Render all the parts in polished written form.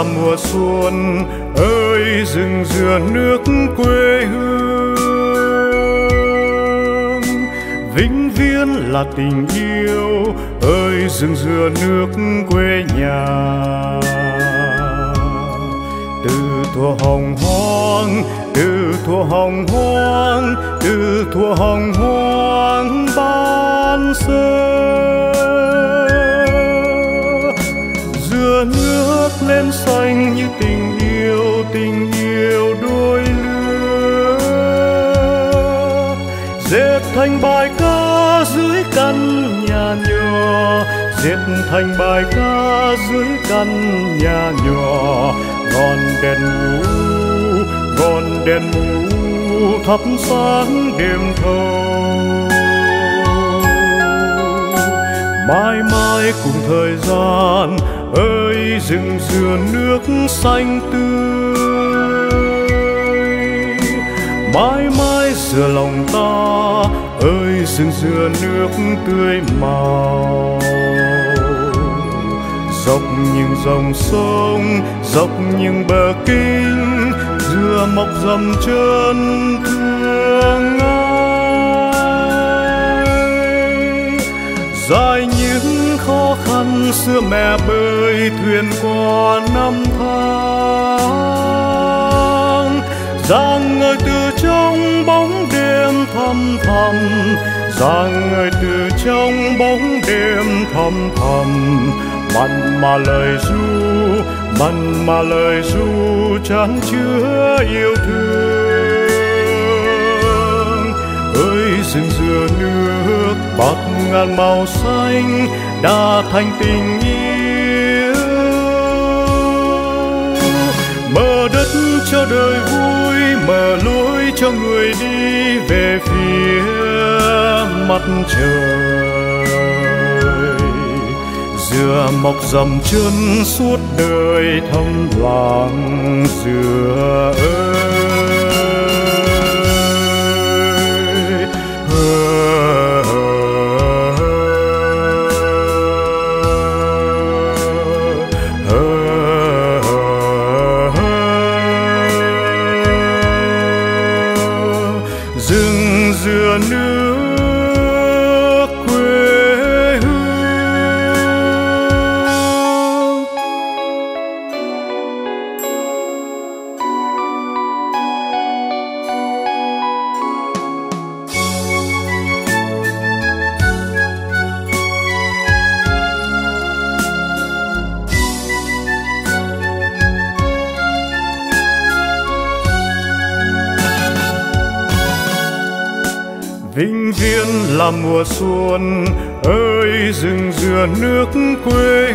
là mùa xuân, ơi rừng dừa nước quê hương. Vĩnh viễn là tình yêu, ơi rừng dừa nước quê nhà. Từ thuở hồng hoang, từ thuở hồng hoang, từ thuở hồng hoang ban sơ, dừa nước lên xanh như tình yêu đôi lứa. Dệt thành bài ca dưới căn nhà nhỏ, dệt thành bài ca dưới căn nhà nhỏ. Ngọn đèn mù thắp sáng đêm thâu. Mãi mãi cùng thời gian, ơi rừng dừa nước xanh tươi. Mãi mãi dừa lòng ta, ơi rừng dừa nước tươi màu. Dọc những dòng sông, dọc những bờ kinh, dừa mọc dầm chân thương ai. Dài những khó khăn xưa mẹ bơi thuyền qua năm tháng, rạng ngời từ trong bóng đêm thăm thầm, rạng ngời từ trong bóng đêm thăm thầm. Mặn mà lời ru chan chứa yêu thương. Ơi rừng dừa nước bạc ngàn màu xanh đã thành tình yêu. Mở đất cho đời vui, mở lối cho người đi về phía mặt trời. Dừa mọc dầm chân suốt đời thầm lặng dừa ơi. Rừng dừa nước vĩnh viễn là mùa xuân, ơi rừng dừa nước quê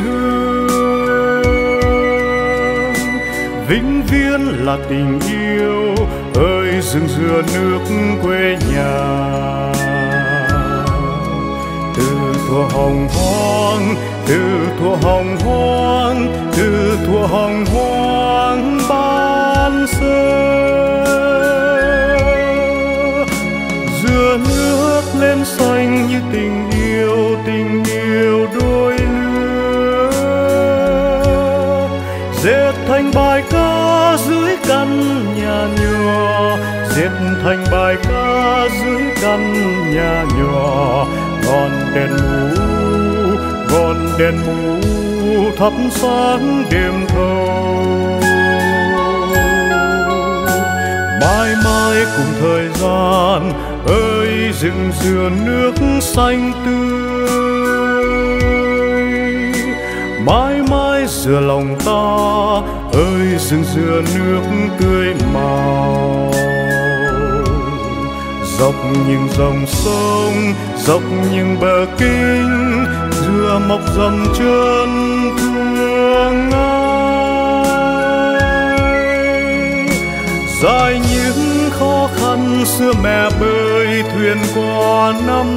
hương. Vĩnh viễn là tình yêu, ơi rừng dừa nước quê nhà. Từ thuở hồng hoang, từ thuở hồng hoang, từ thuở hồng hoang ban sơ, nước lên xanh như tình yêu đôi lứa. Dệt thành bài ca dưới căn nhà nhỏ, dệt thành bài ca dưới căn nhà nhỏ. Ngọn đèn mù thắp sáng đêm thâu. Mãi mãi cùng thời gian, ơi rừng dừa nước xanh tươi. Mãi mãi dừa lòng ta, ơi rừng dừa nước tươi màu. Dọc những dòng sông, dọc những bờ kinh, dừa mọc dầm chân thương ai. Dài những khó khăn xưa mẹ bơi thuyền qua năm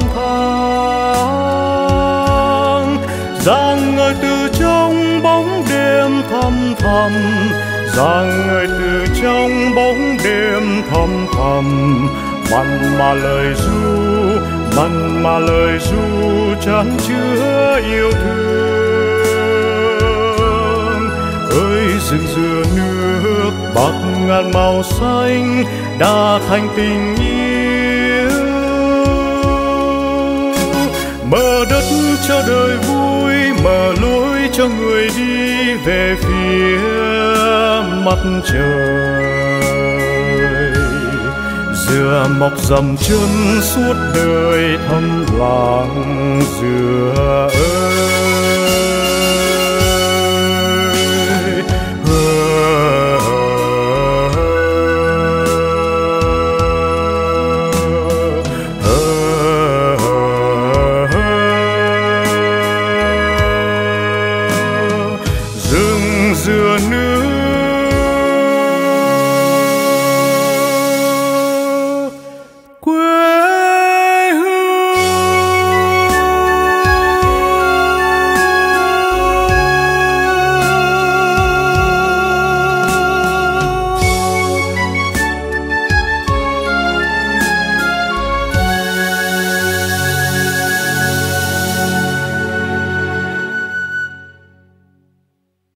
tháng, rạng ngời từ trong bóng đêm thăm thầm, rạng ngời từ trong bóng đêm thăm thầm. Mặn mà lời ru chan chứa yêu thương. Ơi rừng dừa nước bạc ngàn màu xanh đã thành tình yêu. Mở đất cho đời vui, mở lối cho người đi về phía mặt trời. Dừa mọc dầm chân suốt đời thăm làng dừa ơi. Rừng dừa nước